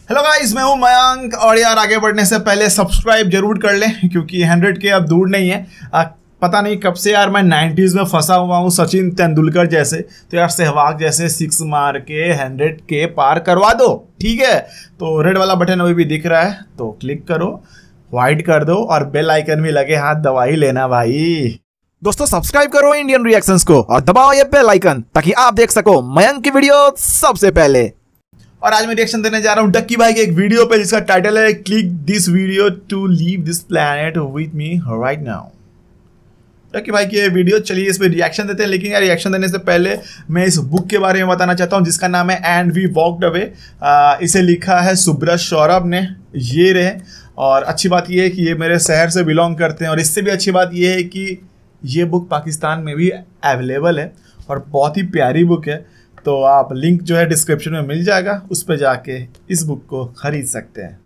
Hello guys, मैं हूं मयंक। और यार आगे बढ़ने से पहले सब्सक्राइब जरूर कर लें क्योंकि 100K अब दूर नहीं है। पता नहीं कब से यार मैं 90s में फंसा हुआ हूं, सचिन तेंदुलकर जैसे। तो यार सहवाग जैसे 6 मार के 100K पार करवा दो, ठीक है। तो रेड वाला बटन अभी भी दिख रहा है तो क्लिक करो, व्हाइट कर दो और बेल आइकन भी लगे हाथ दवाई लेना भाई। दोस्तों सब्सक्राइब करो इंडियन रिएक्शंस को और दबाओ ये बेल आइकन ताकि आप देख सको मयंक की वीडियो सबसे पहले। और आज मैं रिएक्शन देने जा रहा हूं डक्की भाई के एक वीडियो पे जिसका टाइटल है click this video to leave this planet with me right now. Ducky भाई की वीडियो, चलिए इस पे रिएक्शन देते हैं। लेकिन यार रिएक्शन देने से पहले मैं इस बुक के बारे में बताना चाहता हूं जिसका नाम है एंड वी वॉक्ड अवे। इसे लिखा है सुब्रत सौरभ ने, ये रहे। और अच्छी बात यह है कि ये मेरे शहर से बिलोंग करते हैं। और इससे भी अच्छी बात यह है कि ये बुक पाकिस्तान में भी अवेलेबल है और बहुत ही प्यारी बुक है। तो आप लिंक जो है डिस्क्रिप्शन में मिल जाएगा, उस पर जाके इस बुक को खरीद सकते हैं।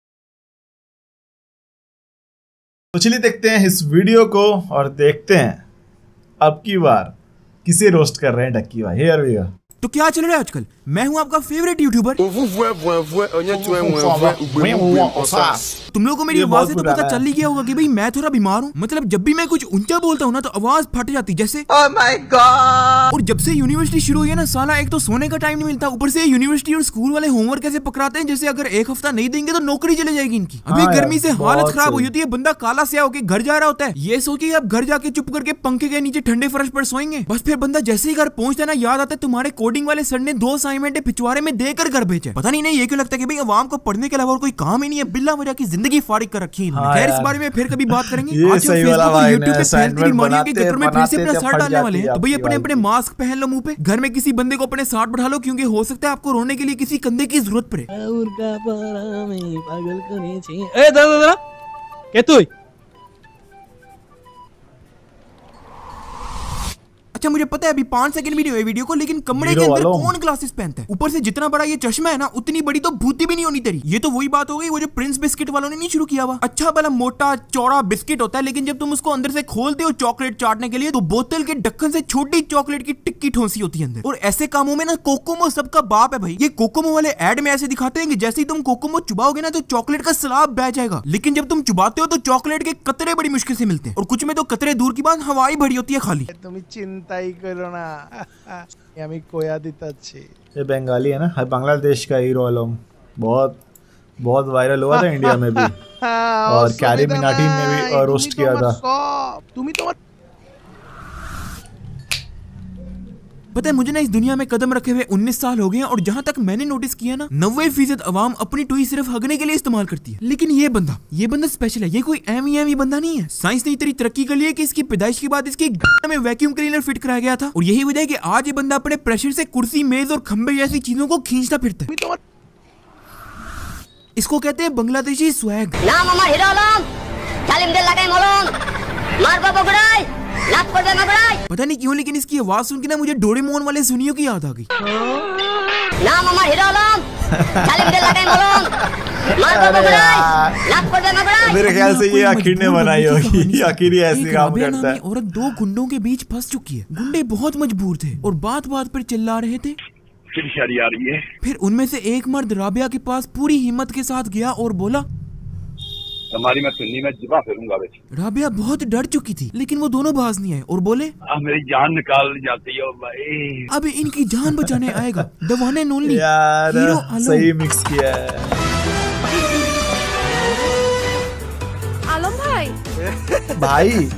तो चलिए देखते हैं इस वीडियो को और देखते हैं अब की बार किसे रोस्ट कर रहे हैं डक्की भाई। Here we go. तो क्या चल रहा है आजकल? मैं हूं आपका फेवरेट यूट्यूबर। तुम लोगों को मेरी आवाज से तो पता चल ही गया होगा कि भाई मैं थोड़ा बीमार हूं। मतलब जब भी मैं कुछ ऊंचा बोलता हूं ना तो आवाज फट जाती जैसे ओह माय गॉड। और जब से यूनिवर्सिटी शुरू हुई है ना साला, एक तो सोने का टाइम नहीं मिलता, ऊपर से यूनिवर्सिटी और स्कूल वाले होमवर्क ऐसे पकड़ाते हैं जैसे अगर एक हफ्ता नहीं देंगे तो नौकरी चले जाएगी इनकी। अभी गर्मी से हालत खराब हुई होती है, बंदा काला स्याह होकर घर जा रहा होता है, ये सोचिए अब घर जाके चुप करके पंखे के नीचे ठंडे फर्श पर सोएंगे। बस फिर बंदा जैसे ही घर पहुंचता है ना, याद आता है तुम्हारे कोडिंग वाले सर ने 2 असाइनमेंट पिछवाड़े में देकर घर भेजे। पता नहीं ये क्यों लगता है कि भाई अवाम को पढ़ने के अलावा और कोई काम ही नहीं है, बिल्ला वजह की जिंदगी फारिग कर रखी है। खैर इस बारे में फिर कभी बात करेंगे। आज फेसबुक और यूट्यूब पे फैलती बीमारियों के गटर में फिर से अपना साथ डालने वाले हैं। तो भाई अपने अपने मास्क पहन लो मुंह पे, घर में किसी बंदे को अपने साथ बैठा लो क्योंकि हो सकता है आपको रोने के लिए किसी कंधे की जरूरत पड़े। अच्छा मुझे पता है अभी 5 सेकंड वीडियो है वीडियो को, लेकिन कमरे के अंदर कौन ग्लासेस पहनता है? ऊपर से जितना बड़ा ये चश्मा है ना उतनी बड़ी तो भूती भी नहीं होनी तेरी। ये तो वही बात हो गई वो जो प्रिंस बिस्किट वालों ने नहीं शुरू किया हुआ। अच्छा भला मोटा चौड़ा बिस्किट होता है, लेकिन जब तुम उसको अंदर से खोलते हो चॉकलेट चाटने के लिए तो बोतल के ढक्कन से छोटी चॉकलेट की टिक्की ठोंसी होती है अंदर। और ऐसे कामों में ना कोकोमो सबका बाप है भाई। ये कोकोमो वाले एड में ऐसे दिखाते हैं कि जैसे ही तुम कोकोमो चुबाओगे ना तो चॉकलेट का सलाब बह जाएगा, लेकिन जब तुम चुबाते हो तो चॉकलेट के कतरे बड़ी मुश्किल से मिलते हैं। और कुछ में तो कतरे दूर की बात हवाई भरी होती है खाली। तुम चिंता ही करो ना, আমি কোয়া দিতাছি। ये बंगाली है ना, बांग्लादेश का हीरो आलम बहुत वायरल हुआ था इंडिया में भी और कैरी मिनाटी ने भी रोस्ट किया था। तुम तो पता है मुझे ना इस दुनिया में कदम रखे हुए 19 साल हो गए हैं और जहां तक मैंने नोटिस किया ना 90% अवाम अपनी टोई सिर्फ हगने के लिए इस्तेमाल करती है। लेकिन ये बंदा स्पेशल है, ये कोई एमी बंदा नहीं है। साइंस ने इतनी तरक्की कर ली है कि इसकी पैदाइश के बाद इसके में वैक्यूम क्लीनर फिट कराया गया था और यही वजह है कि आज ये बंदा अपने प्रेशर से कुर्सी मेज और खंबे जैसी चीजों को खींचता फिरता है। इसको कहते हैं बांग्लादेशी स्वैग। नाम हमारा हीरो आलम, तालीम दे लगाए मलम, मार बाबा गुड़ाई, लात कर दे मगड़ाई। पता नहीं क्यों लेकिन इसकी आवाज सुन के ना मुझे डोरेमोन वाले सुनियो की याद आ गई। नाम हमारा हीरो आलम, तालीम दे लगाए मलम, मार बाबा गुड़ाई, लात कर दे मगड़ाई। मेरे ख्याल से ये आखिर ने बनाई होगी, आखिर ही ऐसे काम करता है। औरत 2 गुंडों के बीच फंस चुकी है। गुंडे बहुत मजबूर थे और बात पर चिल्ला रहे थे। आ रही है। फिर उनमें से एक मर्द राबिया के पास पूरी हिम्मत के साथ गया और बोला तुम्हारी मैं सुन्नी में जिबा फेरूंगा। राबिया बहुत डर चुकी थी लेकिन वो दोनों बाज नहीं आए और बोले मेरी जान निकाल जाती है भाई, अब इनकी जान बचाने आएगा दवाने नोली। यार सही मिक्स किया है। आलम भाई भाई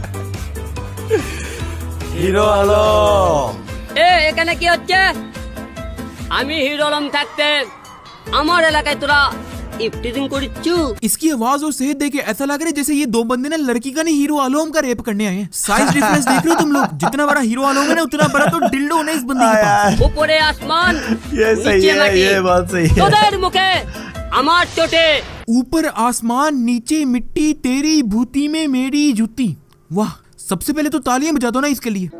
হিরো আলম এখানে কি হচ্ছে? আমি হিরো আলম থাকতে আমার এলাকায় তোরা ইফটিজিং করিচ্ছু। इसकी आवाज और सेहत देख के ऐसा लग रहा है जैसे ये 2 बंदे ना लड़की का नहीं हीरो आलम का रेप करने आए हैं। साइज डिफरेंस देख रहे हो तुम लोग? जितना बड़ा हीरो आलम है ना उतना बड़ा तो डिल्डो होना इस बंदे के पास। ऊपरे आसमान, ये सही है, ये बात सही है। তোদের মুখে আমার চোটে। ऊपर आसमान नीचे मिट्टी तेरी भूती में मेरी जूती। वाह, सबसे पहले तो तालियां बजा दो ना इसके लिए।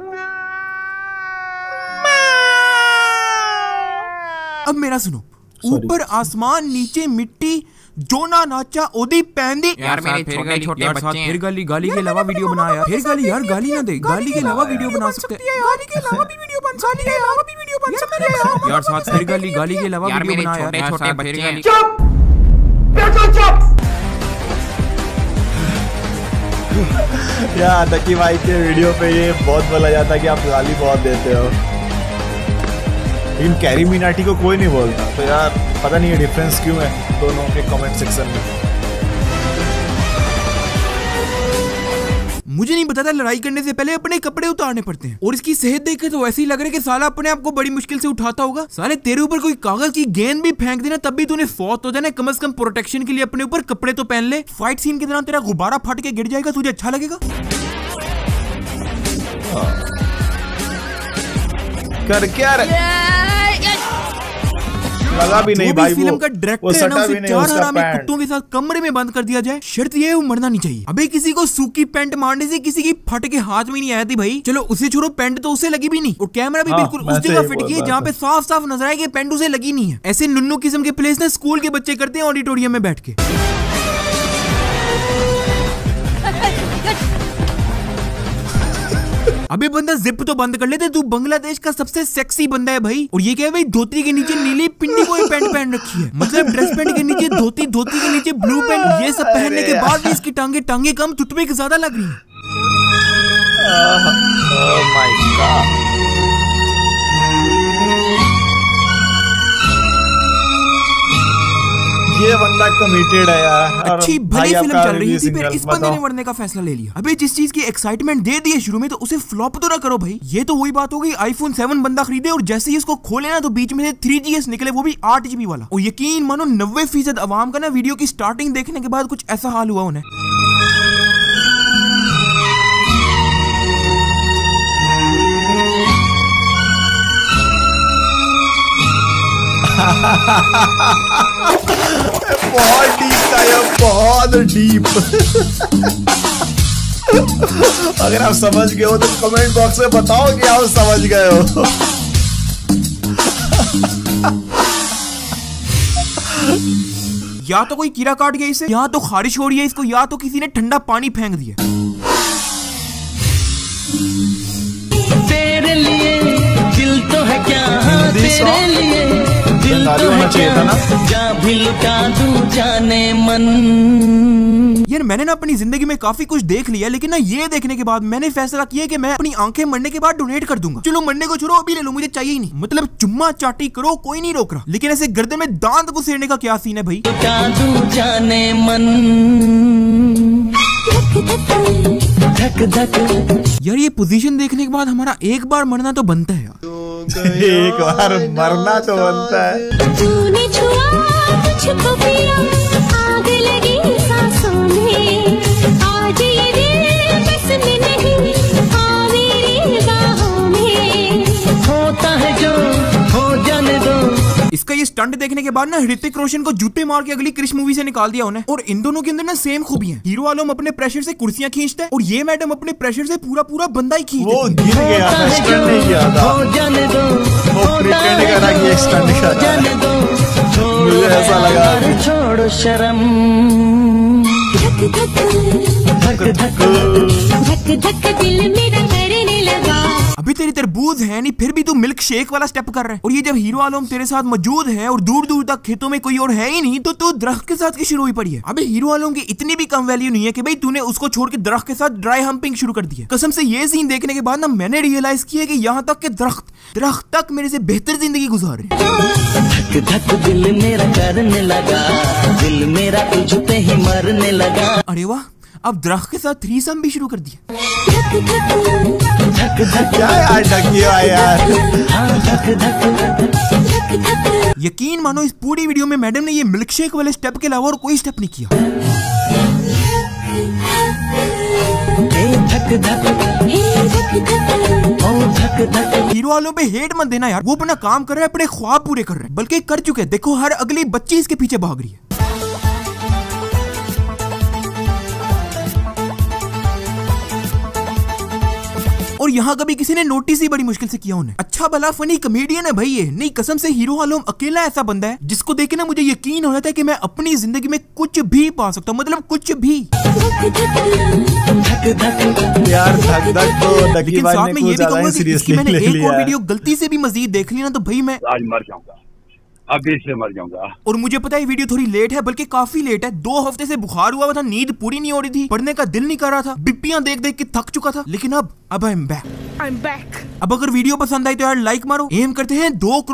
अब मेरा सुनो, ऊपर आसमान नीचे मिट्टी जो ना नाचा ओदी पहन दी। यार मेरे छोटे बच्चे हैं। फिर गाली के अलावा वीडियो बनाया। फिर गाली यार गाली ना दे, गाली के अलावा वीडियो बना सकते हैं। गाली के अलावा भी वीडियो बन सकते हैं यार। साथ फिर गाली के अलावा वीडियो बनाया। छोटे बच्चे हैं। यार डकी भाई के वीडियो पे ये बहुत बोला जाता है कि आप गाली बहुत देते हो, लेकिन कैरी मिनाटी को कोई नहीं बोलता। तो यार पता नहीं ये डिफरेंस क्यों है दोनों के कमेंट सेक्शन में। मुझे नहीं पता था लड़ाई करने से पहले अपने कपड़े उतारने पड़ते हैं। और इसकी सेहत देख के तो ऐसे ही लग रहा है कि साला अपने आप को बड़ी मुश्किल से उठाता होगा। साले तेरे ऊपर कोई कागज की गेंद भी फेंक देना तब भी तूने फौत हो जाना। कम से कम प्रोटेक्शन के लिए अपने ऊपर कपड़े तो पहन ले। फाइट सीन के दौरान तेरा गुब्बारा फट के गिर जाएगा, तुझे अच्छा लगेगा? कर क्या लगा भी नहीं भाई। फिल्म का डायरेक्टर है ना, उसे 4 हरामी कुत्तों के साथ कमरे में बंद कर दिया जाए। शर्त ये है मरना नहीं चाहिए। अबे किसी को सूखी पैंट मारने से किसी की फट के हाथ में नहीं आया थी भाई। चलो उसे छोड़ो, पैंट तो उसे लगी भी नहीं और कैमरा भी बिल्कुल उस जगह फिट किया जहाँ पे साफ साफ नजर आए कि पैंट उसे लगी नहीं है। ऐसे नुन्नू किस्म के प्लेस ना स्कूल के बच्चे करते हैं ऑडिटोरियम में बैठ के। अबे बंदा जिप तो बंद कर लेते, तू बांग्लादेश का सबसे सेक्सी बंदा है भाई। और ये क्या है भाई, धोती के नीचे नीली पिंडी को पैंट पहन रखी है। मतलब ड्रेस पैंट के नीचे धोती, धोती के नीचे ब्लू पैंट। ये सब पहनने के बाद भी इसकी टांगे कम टूथपिक ज्यादा लग रही है। Oh my god. ये बंदा कमिटेड है यार। अच्छी भली फिल्म चल रही थी, फिर इस बंदे ने मरने का फैसला ले लिया। अबे जिस चीज की एक्साइटमेंट दे दी है शुरू में तो उसे फ्लॉप तो ना करो भाई। ये तो वही बात हो गई, आईफोन 7 बंदा खरीदे और जैसे ही इसको खोले ना तो बीच में से 3GS निकले, वो भी 8GB वाला। और यकीन मानो 90% अवाम का ना वीडियो की स्टार्टिंग देखने के बाद कुछ ऐसा हाल हुआ उन्हें। बहुत डीप था ये, बहुत डीप। अगर आप समझ गए हो तो कमेंट बॉक्स में बताओ कि आप समझ गए हो। या तो कोई कीड़ा काट गया इसे, या तो खारिश हो रही है इसको, या तो किसी ने ठंडा पानी फेंक दिया। तेरे लिए दिल तो है क्या, तेरे लिए दिल तो है क्या, जा भी लुटा दूं जाने मन। यार मैंने ना अपनी जिंदगी में काफी कुछ देख लिया, लेकिन ना ये देखने के बाद मैंने फैसला किया कि मैं अपनी आंखें मरने के बाद डोनेट कर दूंगा। चलो मरने को छोड़ो, अभी ले लो, मुझे चाहिए ही नहीं। मतलब चुम्मा चाटी करो, कोई नहीं रोक रहा, लेकिन ऐसे गर्दन में दांत घुसेड़ने का क्या सीन है भाई? लुटा दूं जाने मन। धक धक। यार ये पोजीशन देखने के बाद हमारा एक बार मरना तो बनता है यार। एक बार मरना तो बनता है। तूने छुआ मुझको पिया, आग लगी सांसों में, आज ये दिल बस में नहीं, आ मेरी बाहों में। होता है जो हो जाने दो। इसका ये स्टंट देखने के बाद ना ऋतिक रोशन को जूते मार के अगली क्रिश मूवी से निकाल दिया उन्हें। और इन दोनों के अंदर ना सेम खूबी है। हीरो आलम अपने प्रेशर से कुर्सियां खींचता है और ये मैडम अपने प्रेशर से पूरा बंदा ही खींच वो देती है। गिर गया था, स्टंट नहीं किया था। हो जाने दो, वो प्रिटेंड करा कि स्टंट कर रहा है। मुझे ऐसा लगा। छोड़ो शर्म। धक धक धक धक दिल मेरा करने लगा। अभी तेरी तरबूज है नहीं, फिर भी तू मिल्क शेक वाला स्टेप कर रहा है। और ये जब हीरो आलम तेरे साथ मौजूद है और दूर दूर तक खेतों में कोई और है ही नहीं, तो तू दरख्त के साथ की शुरू हुई पड़ी है। अबे हीरो आलम की इतनी भी कम वैल्यू नहीं है कि भाई तूने उसको छोड़ के दरख्त के साथ ड्राई हम्पिंग शुरू कर दिया। कसम से ये सीन देखने के बाद ना मैंने रियलाइज किया कि यहाँ तक के दरख्त तक मेरे से बेहतर जिंदगी गुजार रहे। धक धक दिल मेरा करने लगा, दिल मेरा तुझ पे ही मरने लगा। अरे वाह, अब दरख्त के साथ थ्रीसम भी शुरू कर दिया। धक धक क्या यार डकी भाई यार। धक धक। यकीन मानो इस पूरी वीडियो में मैडम ने ये मिल्क शेक वाले स्टेप के अलावा और कोई स्टेप नहीं किया। धक धक। हीरो वालों पे हेट मत देना यार, वो अपना काम कर रहे हैं, अपने ख्वाब पूरे कर रहे हैं, बल्कि कर चुके हैं। देखो हर अगली बच्ची इसके पीछे भाग रही है। और यहाँ कभी किसी ने नोटिस ही बड़ी मुश्किल से किया उन्हें। अच्छा अच्छा भला फनी कॉमेडियन है भाई ये। नहीं कसम से हीरो आलम अकेला ऐसा बंदा है जिसको देख के ना मुझे यकीन हो जाता है कि मैं अपनी जिंदगी में कुछ भी पा सकता हूँ, मतलब कुछ भी। यार धक धक तो डकी भाई ने कुछ ज्यादा ही सीरियसली ले लिया। मैंने एक और वीडियो गलती से भी मजीद देख ली ना तो भाई मैं आज मर जाऊंगा, अभी से मर जाऊंगा। और मुझे पता है वीडियो थोड़ी लेट है, बल्कि काफी लेट है। 2 हफ्ते से बुखार हुआ था, नींद पूरी नहीं हो रही थी, पढ़ने का दिल नहीं कर रहा था, बिप्पियां देख देख के थक चुका था। लेकिन अब आई एम बैक। अब अगर वीडियो पसंद आई तो यार लाइक मारो। एम करते हैं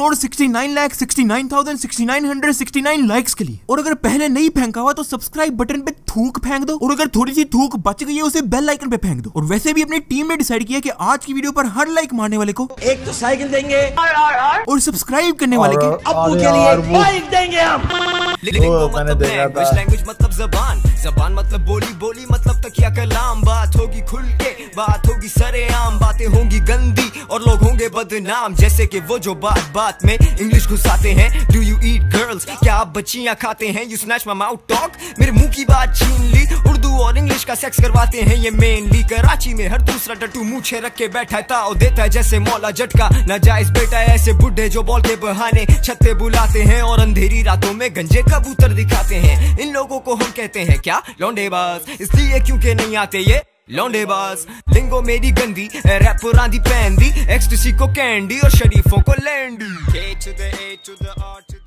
2,69,69,69,969 लाइक्स के लिए। और अगर पहले नहीं फेंका हुआ तो सब्सक्राइब बटन पे थूक फेंक दो, और अगर थोड़ी सी थूक बच गई है उसे बेल आइकन पे फेंक दो। और वैसे भी अपनी टीम ने डिसाइड किया कि आज की वीडियो पर हर लाइक मारने वाले को एक तो साइकिल देंगे और सब्सक्राइब करने वाले के अप्पू के लिए बाइक देंगे हम। मैंने देखा था। लैंग्वेज मतलब जबान, जबान मतलब बोली, बोली मतलब तकिया कलाम। बात होगी खुल के, बात होगी सरेआम, बातें होंगी गंदी और लोग होंगे बदनाम। जैसे कि वो जो बात बात में इंग्लिश घुसाते हैं। डू यू ईट गर्ल्स, क्या आप बच्चियां खाते हैं? You snatch my mouth talk, मेरे मुंह की बात छीन ली। उर्दू और इंग्लिश का सेक्स करवाते हैं ये मेनली। कराची में हर दूसरा टट्टू मूछे रख के बैठा है, ताओ देता है जैसे मौला झटका। नाजायज बेटा है ऐसे बुढ़े जो बॉल के बहाने छत्ते बुलाते हैं और अंधेरी रातों में गंजे कबूतर दिखाते हैं। इन लोगों को हम कहते हैं क्या? लौंडेबाज, इसलिए क्योंकि नहीं आते ये लौंडेबाज। लिंगो मेरी गंदी, रैपर आंधी पहन दी, एक्सटेसी को कैंडी और शरीफों को लैंडी।